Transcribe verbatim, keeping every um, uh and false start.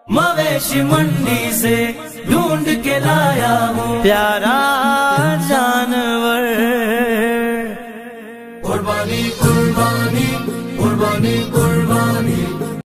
मवेशी मंडी से ढूंढ के लाया हूँ प्यारा जानवर। कुर्बानी कुर्बानी कुर्बानी कुर्बानी